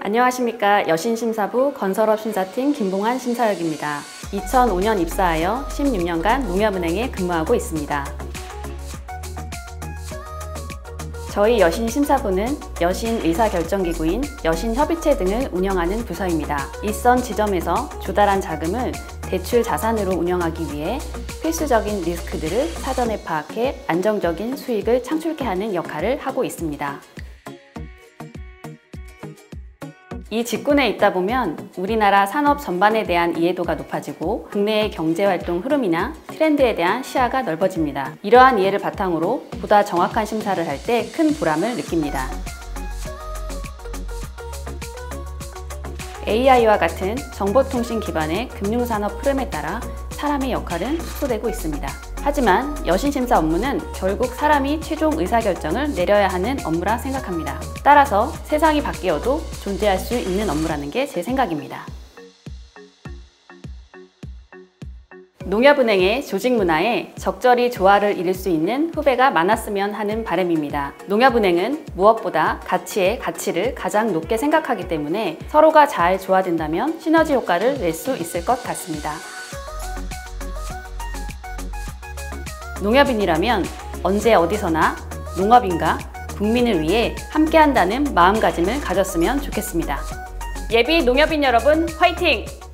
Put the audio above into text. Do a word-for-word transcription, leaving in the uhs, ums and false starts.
안녕하십니까. 여신심사부 건설업심사팀 김봉환 심사역입니다. 이천오 년 입사하여 십육 년간 농협은행에 근무하고 있습니다. 저희 여신심사부는 여신 의사결정기구인 여신협의체 등을 운영하는 부서입니다. 일선 지점에서 조달한 자금을 대출 자산으로 운영하기 위해 필수적인 리스크들을 사전에 파악해 안정적인 수익을 창출케 하는 역할을 하고 있습니다. 이 직군에 있다 보면 우리나라 산업 전반에 대한 이해도가 높아지고 국내의 경제활동 흐름이나 트렌드에 대한 시야가 넓어집니다. 이러한 이해를 바탕으로 보다 정확한 심사를 할 때 큰 보람을 느낍니다. 에이아이와 같은 정보통신 기반의 금융산업 흐름에 따라 사람의 역할은 축소되고 있습니다. 하지만 여신심사 업무는 결국 사람이 최종 의사결정을 내려야 하는 업무라 생각합니다. 따라서 세상이 바뀌어도 존재할 수 있는 업무라는 게 제 생각입니다. 농협은행의 조직 문화에 적절히 조화를 이룰 수 있는 후배가 많았으면 하는 바람입니다. 농협은행은 무엇보다 가치의 가치를 가장 높게 생각하기 때문에 서로가 잘 조화된다면 시너지 효과를 낼 수 있을 것 같습니다. 농협인이라면 언제 어디서나 농업인과 국민을 위해 함께한다는 마음가짐을 가졌으면 좋겠습니다. 예비 농협인 여러분, 화이팅!